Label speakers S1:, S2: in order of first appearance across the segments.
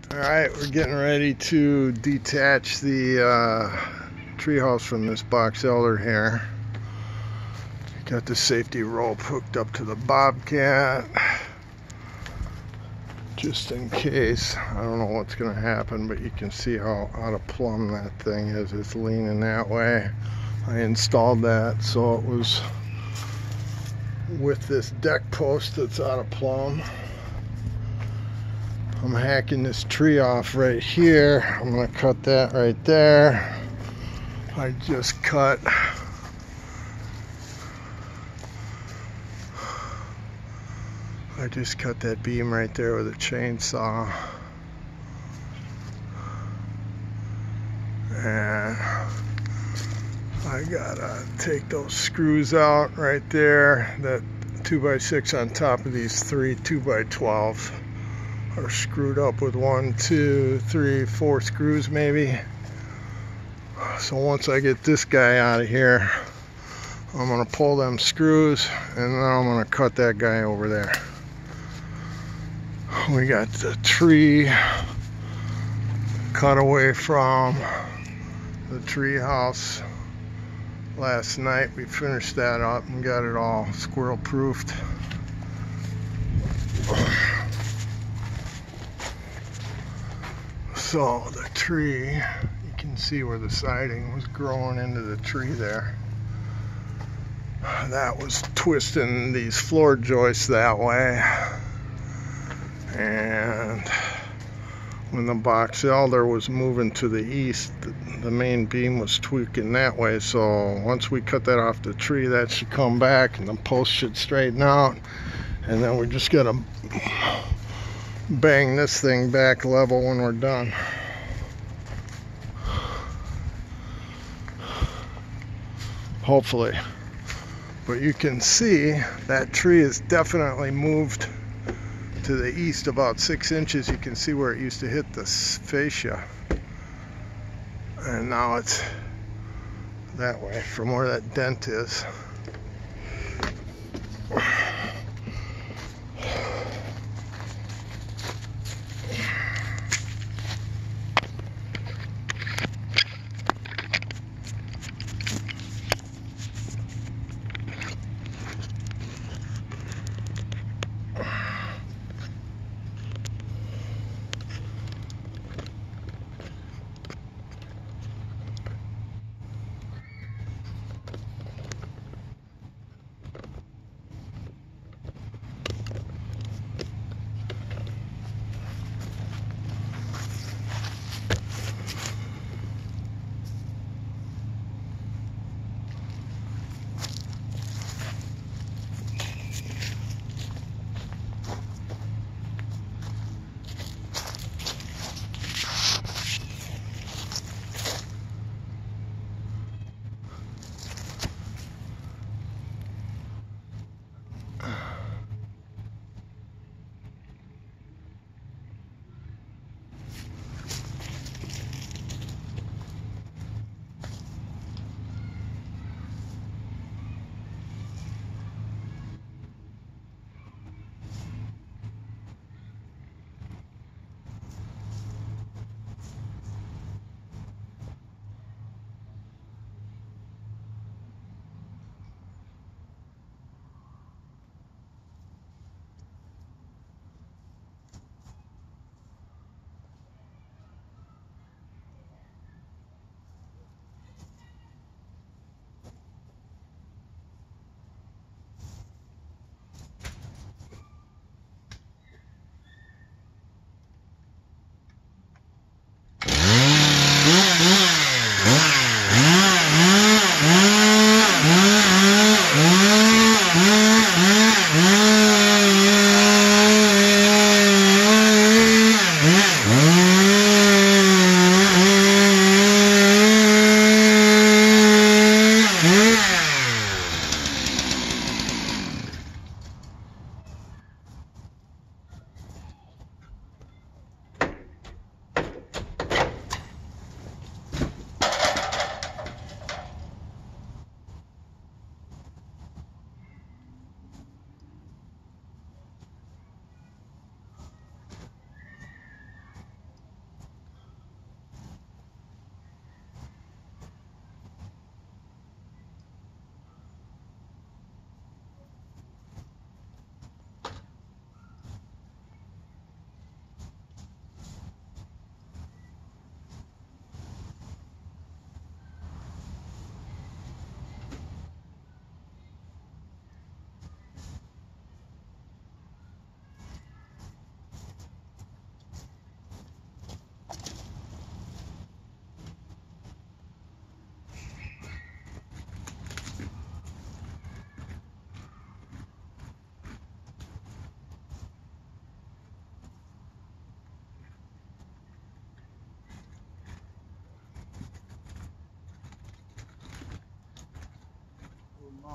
S1: Alright, we're getting ready to detach the treehouse from this box elder here. Got the safety rope hooked up to the bobcat just in case. I don't know what's going to happen, but you can see how out of plumb that thing is. It's leaning that way. I installed that so it was with this deck post that's out of plumb. I'm hacking this tree off right here. I'm going to cut that right there. I just cut that beam right there with a chainsaw. And I gotta take those screws out right there. That 2x6 on top of these three 2x12 are screwed up with 1, 2, 3, 4 screws maybe. So once I get this guy out of here, I'm gonna pull them screws and then I'm gonna cut that guy over there. We got the tree cut away from the tree house last night. We finished that up and got it all squirrel proofed. So the tree, you can see where the siding was growing into the tree there. That was twisting these floor joists that way. And when the box elder was moving to the east, the main beam was tweaking that way. So once we cut that off the tree, that should come back and the post should straighten out. And then we just gotta bang this thing back level when we're done. Hopefully. But you can see that tree is definitely moved to the east about 6 inches. You can see where it used to hit the fascia. And now it's that way from where that dent is.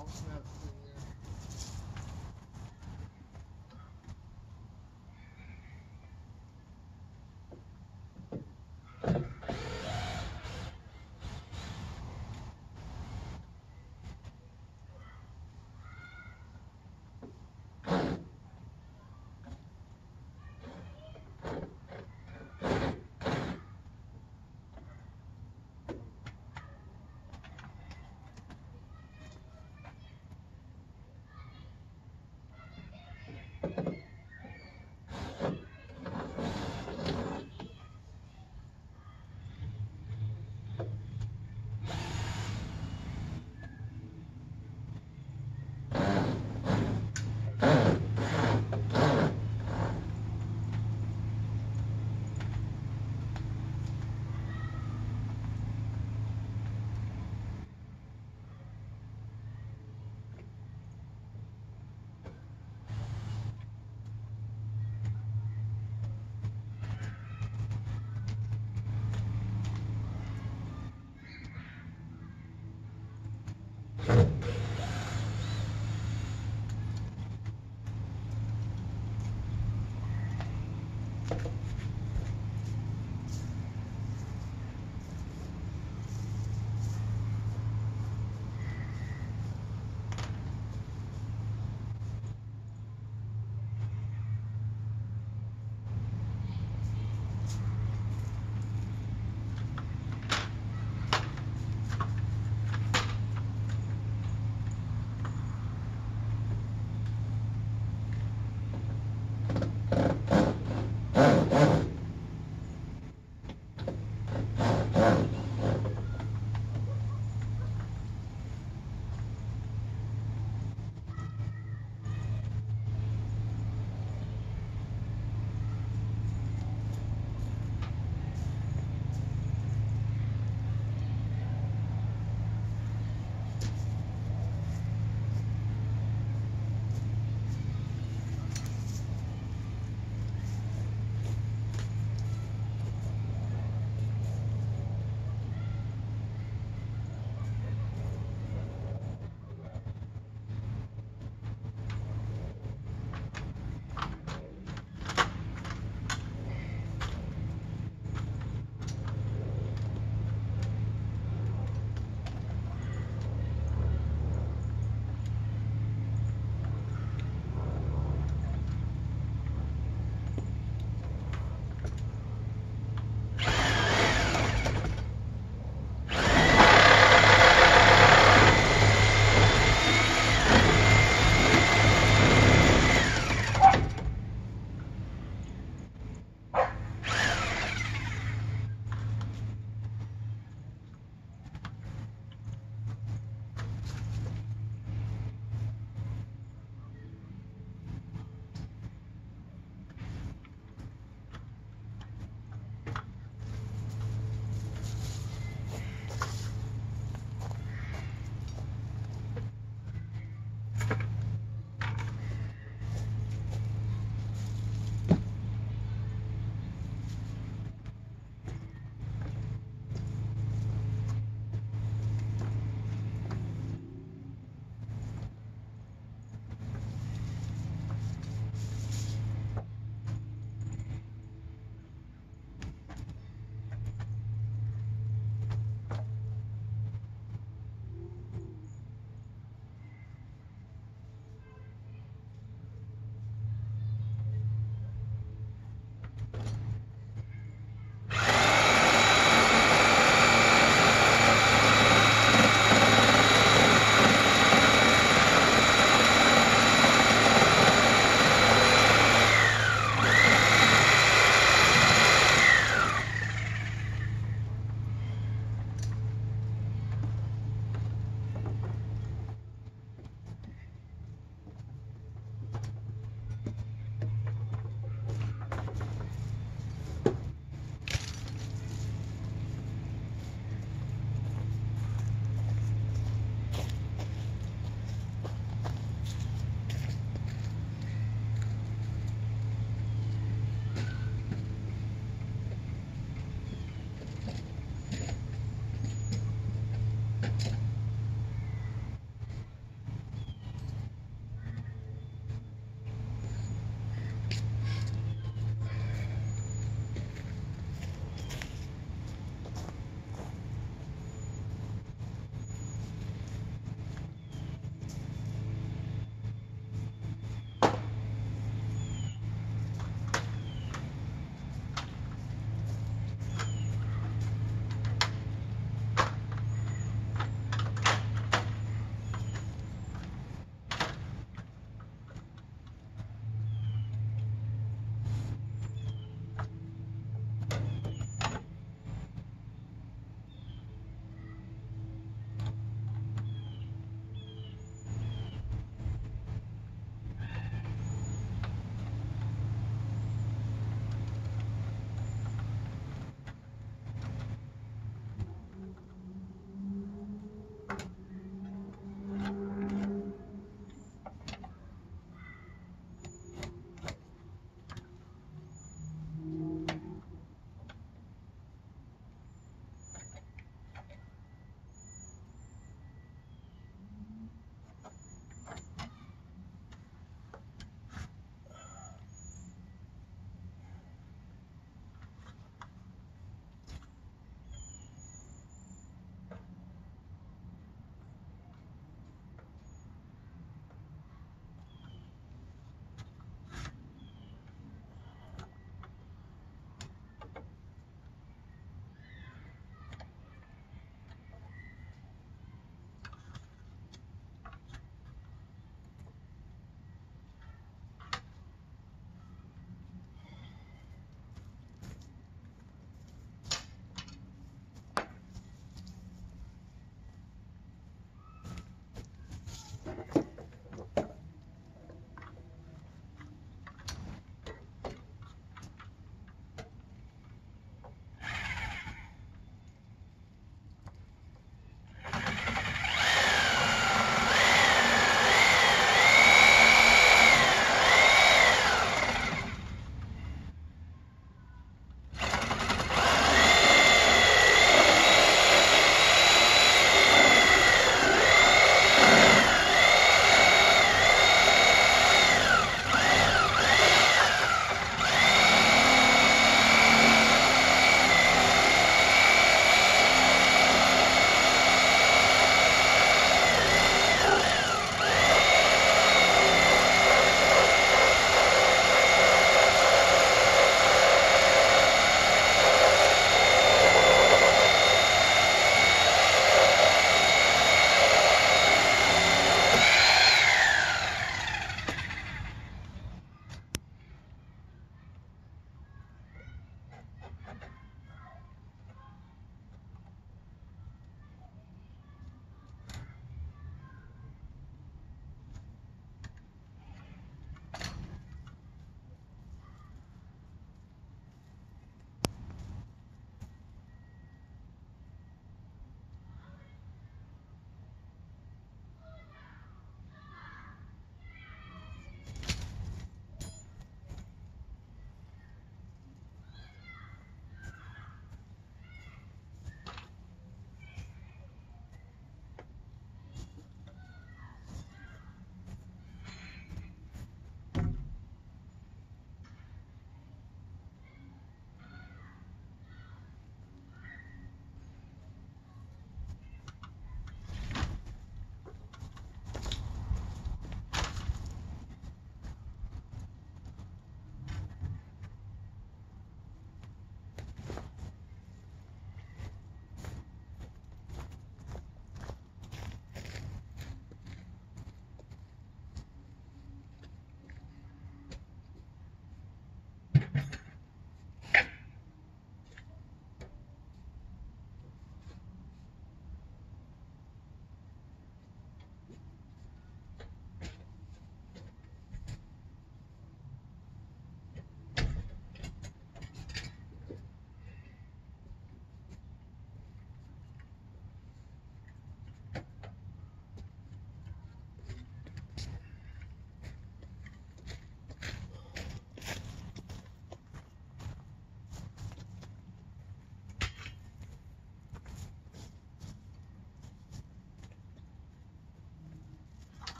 S1: mounting that thing there.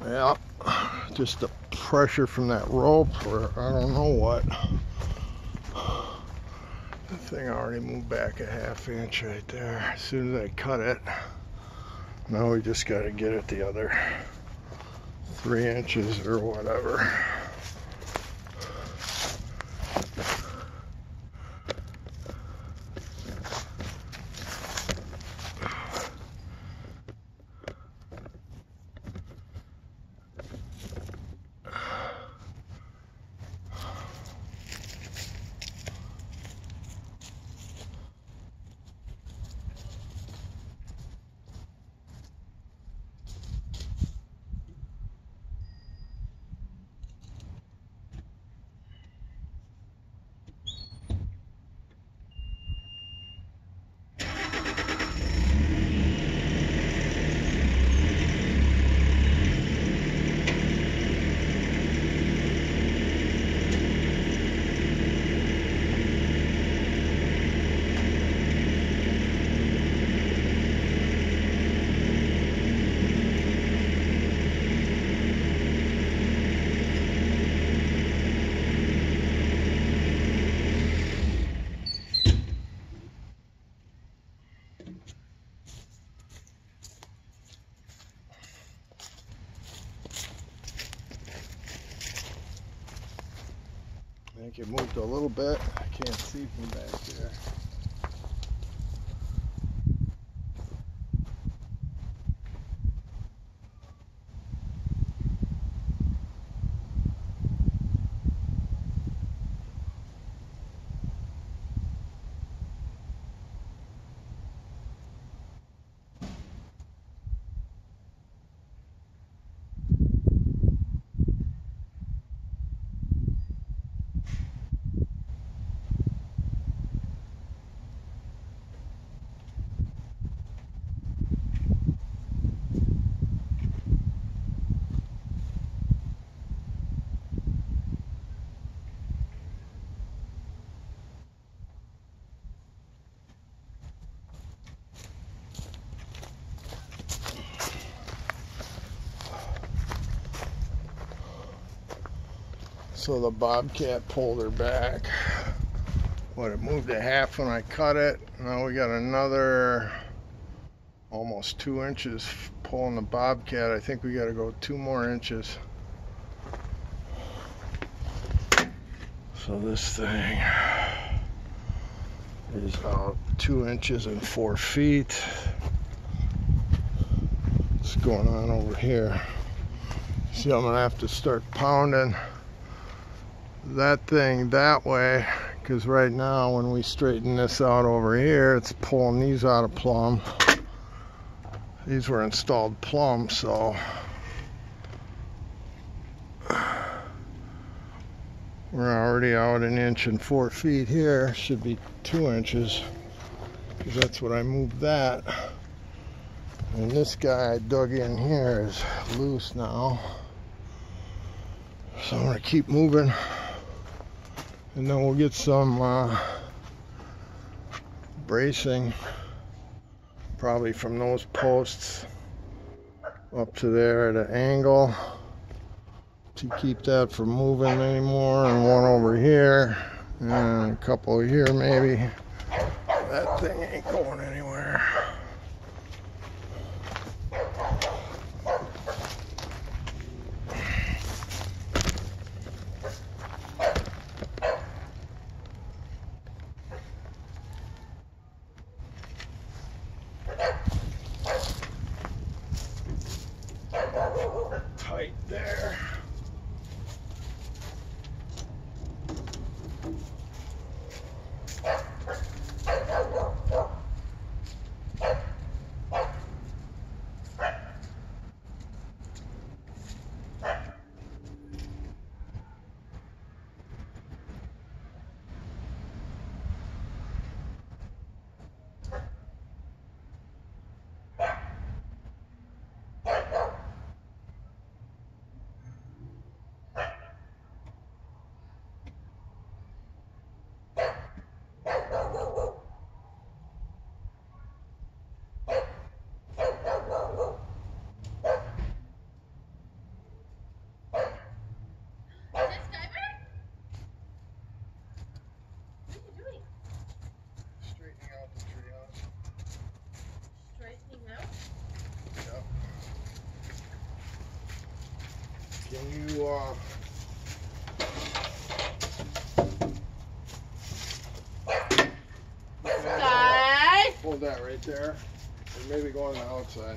S1: Yeah, just the pressure from that rope, or I don't know what. The thing already moved back a ½ inch right there as soon as I cut it. Now we just got to get it the other 3 inches or whatever. I think it moved a little bit. I can't see from back there. So the bobcat pulled her back. What, it moved a half when I cut it. Now we got another almost 2 inches pulling the bobcat. I think we got to go 2 more inches. So this thing is about 2 inches and 4 feet. What's going on over here? See, I'm gonna have to start pounding that thing that way, because right now when we straighten this out over here, it's pulling these out of plumb. These were installed plumb, so we're already out 1 inch and 4 feet here. Should be 2 inches, because that's what I moved that. And this guy I dug in here is loose now, so I'm gonna keep moving. And then we'll get some bracing, probably from those posts up to there at an angle to keep that from moving anymore, and one over here and a couple here maybe. That thing ain't going anywhere. Tight there. Can you hold that right there, and maybe go on the outside.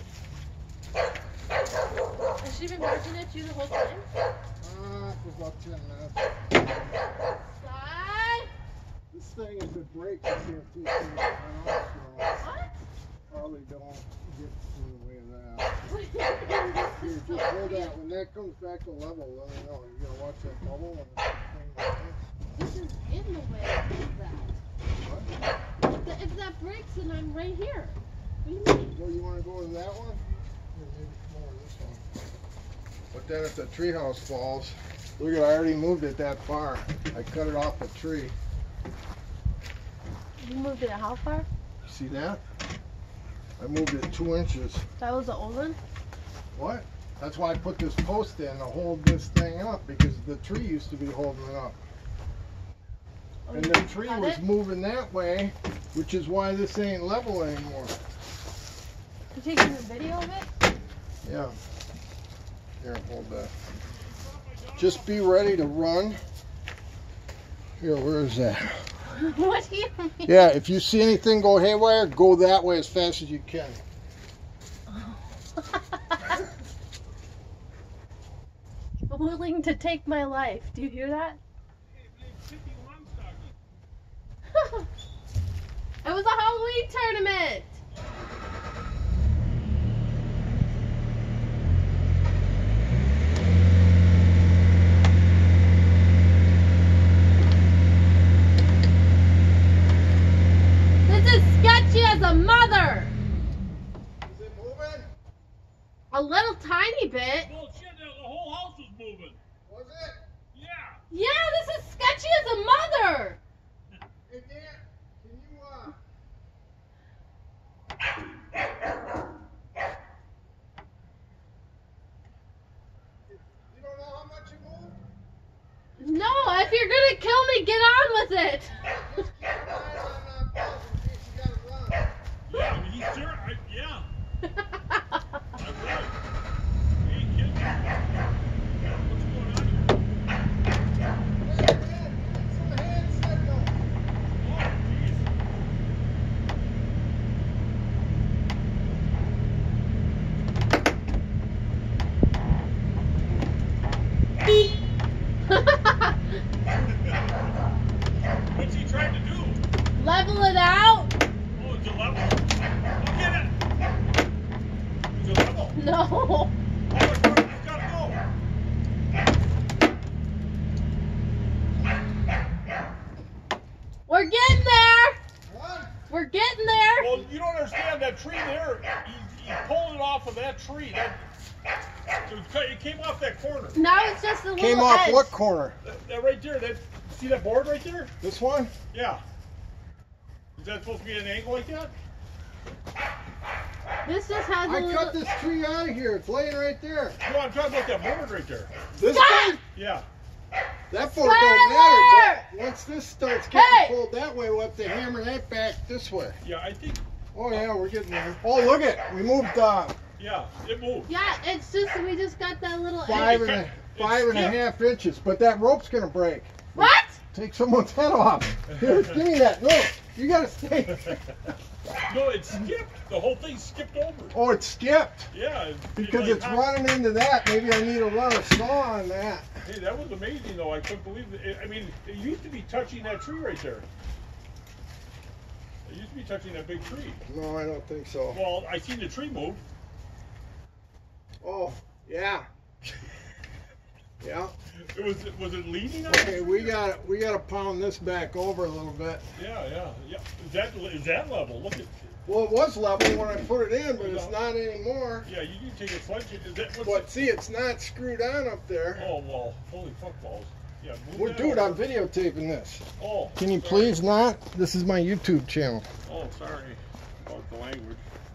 S2: Has she been watching it you the whole time?
S1: For about 10 minutes.
S2: Sky?
S1: This thing, if it breaks, it's going to teach me to turn off, so
S2: What?
S1: probably don't get in the way of that. Here, just hold that. When that comes back to level, let me know. You're going to watch that bubble when it's thing like this?
S2: This is in the way of that.
S1: What?
S2: If that breaks, then I'm right here. What do you mean?
S1: So you want to go to that one? Or maybe come over this one. But then if the treehouse falls, look at, I already moved it that far. I cut it off the tree.
S2: You moved it how far?
S1: See that? I moved it 2 inches.
S2: That was the old one?
S1: What? That's why I put this post in to hold this thing up, because the tree used to be holding it up.
S2: Oh,
S1: And the tree was moving that way, which is why this ain't level anymore.
S2: You taking a video of it?
S1: Yeah. Here, hold that. Just be ready to run. Here, where is that?
S2: What do you mean?
S1: Yeah, if you see anything go haywire, go that way as fast as you can.
S2: Willing to take my life. Do you hear that? It was a Halloween tournament. This is sketchy as a mother.
S1: Is it moving?
S2: A little tiny bit.
S3: Well, shit, the whole house was moving.
S1: Was it?
S3: Yeah.
S2: Yeah, this is sketchy as a mother.
S1: Hey, Dan, can you, you don't know how much you moved?
S2: No, if you're gonna kill me, get on with it.
S1: Just keep an eye on that buzz in case you gotta run.
S3: Yeah, I mean, he's sure. Yeah. I would. He ain't kidding. What's going on here?
S1: Hey, man, get some hand signal.
S3: Oh, jeez. What's he trying to do?
S2: Level it out?
S3: Oh, it's a level. I'll get it. It's a level.
S2: No.
S3: Oh, it's gotta go.
S2: We're getting there.
S1: What?
S2: We're getting there.
S3: Well, you don't understand that tree there. He's pulling it off of that tree. It came off that corner.
S2: Now it's just a little
S1: Came off
S2: edge.
S1: what corner?
S3: That right there. See that board right there?
S1: This one?
S3: Yeah. Is that supposed to be at an angle like that?
S2: This just has a
S1: I
S2: little...
S1: cut this tree out of here. It's laying right there.
S3: No, I'm talking about that board right there.
S1: This
S2: Stop!
S1: one?
S3: Yeah.
S1: That board don't matter, but once this starts getting
S2: Hey!
S1: pulled that way, we'll have to hammer that back this way.
S3: Yeah, I think.
S1: Oh yeah, we're getting there. Oh, look it. We moved
S3: Yeah, it moved.
S2: Yeah, it's just, we just got that little
S1: five
S2: edge.
S1: and a half inches, but that rope's gonna break.
S2: What?
S1: Take someone's head off. Here, give me that. No, you gotta stay.
S3: No, it skipped. The whole thing skipped over.
S1: Oh, it skipped.
S3: Yeah.
S1: Because
S3: like
S1: it's running into that. Maybe I need to run a saw on that.
S3: Hey, that was amazing though. I couldn't believe it. I mean, it used to be touching that tree right there. It used to be touching that big tree.
S1: No, I don't think so.
S3: Well, I seen the tree move.
S1: Oh, yeah. Yeah.
S3: Was it leaning on?
S1: Okay, we gotta pound this back over a little bit.
S3: Yeah. Is that level? Look at.
S1: Well, it was level when I put it in, but it's not anymore.
S3: Yeah, you can take a sledge. Is that what's
S1: But see, it's not screwed on up there.
S3: Oh well, holy fuck balls. Yeah, move
S1: Well,
S3: that
S1: dude,
S3: over.
S1: I'm videotaping this.
S3: Oh.
S1: Can you
S3: sorry.
S1: please not? This is my YouTube channel.
S3: Oh, sorry about the language.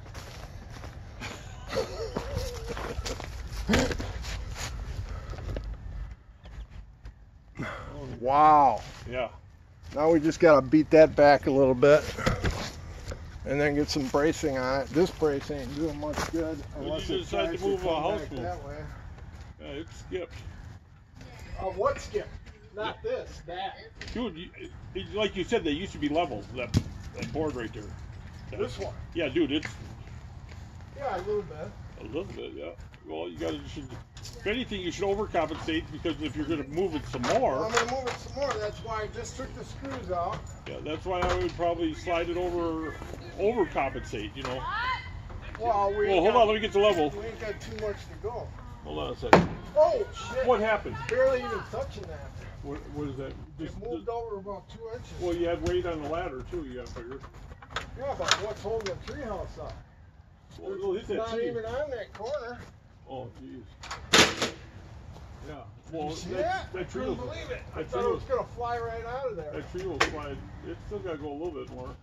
S1: Wow.
S3: Yeah.
S1: Now we just gotta beat that back a little bit. And then get some bracing on it. This brace ain't doing much good
S3: Well,
S1: unless
S3: you
S1: it
S3: decide
S1: tries
S3: to move
S1: come
S3: a house
S1: back
S3: move.
S1: that way.
S3: It skipped.
S1: What skip? Not this, that.
S3: Dude, like you said, they used to be level, that board right there.
S1: This one?
S3: Yeah, dude, it's
S1: Yeah, a little bit.
S3: a little bit, yeah. Well, you should, if anything, you should overcompensate, because if you're going to move it some more.
S1: I'm going to move it some more. That's why I just took the screws out.
S3: Yeah, that's why I would probably slide it overcompensate, you know.
S1: Well,
S3: hold on, let me get the level.
S1: We ain't got too much to go.
S3: Hold on a second.
S1: Oh, shit.
S3: What happened?
S1: Barely even touching that.
S3: What is that?
S1: It moved over about 2 inches.
S3: Well, you had weight on the ladder, too, you got to figure.
S1: Yeah, but what's holding the treehouse up?
S3: Well,
S1: It's not even on that corner.
S3: Oh, jeez. Yeah. Well, that tree
S1: couldn't
S3: will,
S1: believe it. I
S3: that
S1: thought
S3: tree
S1: it was going to fly right out of there.
S3: That tree will slide. It's still got to go a little bit more.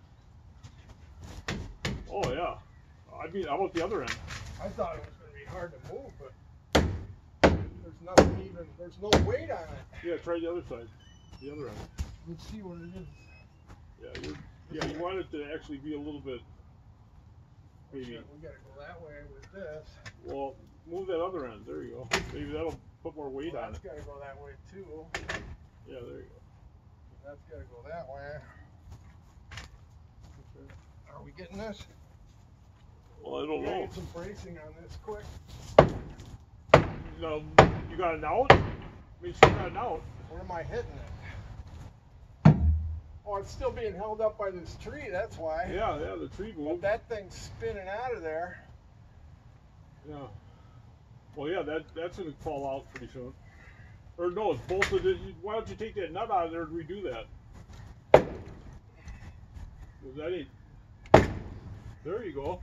S3: Oh, yeah. I mean, how about the other end?
S1: I thought it was going to be hard to move, but there's nothing even, there's no weight on it.
S3: Yeah, try the other side. The other end.
S1: Let's see what it is.
S3: Yeah, you want it to actually be a little bit, maybe.
S1: We got to go that way with this.
S3: Well, move that other end. There you go. Maybe that'll put more weight on it.
S1: That's got to go that way too.
S3: Yeah, there you go.
S1: That's got to go that way. Are we getting this?
S3: Well, I don't know.
S1: Get some bracing on this quick.
S3: No, you got it out? Make sure you got it out.
S1: Where am I hitting it? Oh, it's still being held up by this tree, that's why.
S3: Yeah, the tree moved.
S1: But that thing's spinning out of there.
S3: Yeah. Well, yeah, that's going to fall out pretty soon. Or no, it's bolted. Why don't you take that nut out of there and redo that? 'Cause that ain't. There you go.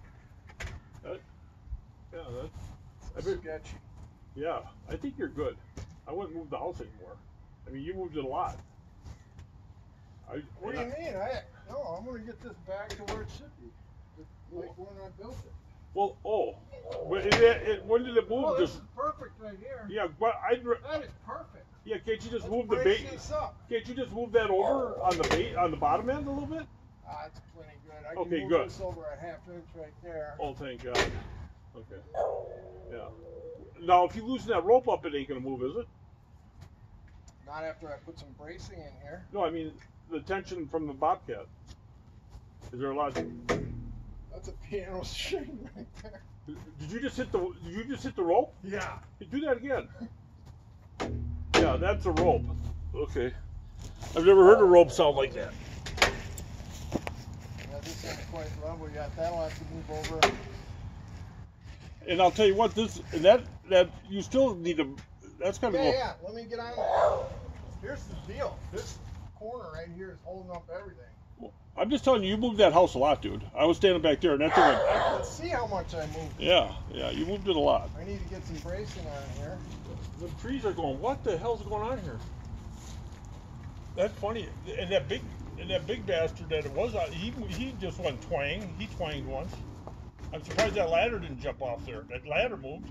S1: That's sketchy.
S3: Yeah, I think you're good. I wouldn't move the house anymore. I mean, you moved it a lot.
S1: What do you mean? No, I'm going to get this back to where it should be. Like when I built it.
S3: Well, when did it move?
S1: Oh, this is perfect right here.
S3: Yeah, but
S1: that is perfect.
S3: Yeah, can't you just
S1: Let's
S3: move the
S1: brace
S3: bait?
S1: this up.
S3: Can't you just move that over on the bait on the bottom end a little bit?
S1: That's plenty good. I
S3: Okay,
S1: can move
S3: good.
S1: this over a ½ inch right there.
S3: Oh, thank God. Okay. Yeah. Now, if you loosen that rope up, it ain't gonna move, is it?
S1: Not after I put some bracing in here.
S3: No, I mean the tension from the bobcat. Is there a lot?
S1: That's a piano string right there.
S3: Did you just hit the rope?
S1: Yeah.
S3: Hey, do that again. Yeah, that's a rope. Okay. I've never heard a rope sound like that.
S1: Yeah, this isn't quite level yet. That'll have to move over.
S3: And I'll tell you what, that you still need to. That's kind of.
S1: Yeah. Let me get on there. Here's the deal. This corner right here is holding up everything.
S3: I'm just telling you, you moved that house a lot, dude. I was standing back there, and that thing went.
S1: Let's see how much I moved.
S3: Yeah, you moved it a lot.
S1: I need to get some bracing on here.
S3: The trees are going. What the hell's going on here? That's funny. And that big bastard that it was, he just went twang. He twanged once. I'm surprised that ladder didn't jump off there. That ladder moved.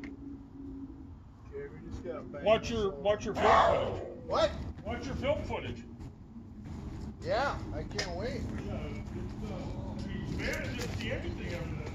S1: Okay, we just gotta bang
S3: Watch your film footage.
S1: What?
S3: Watch your film footage.
S1: Yeah, I can't wait.
S3: Yeah, man, I didn't see anything other than.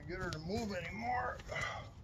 S1: get her to move anymore.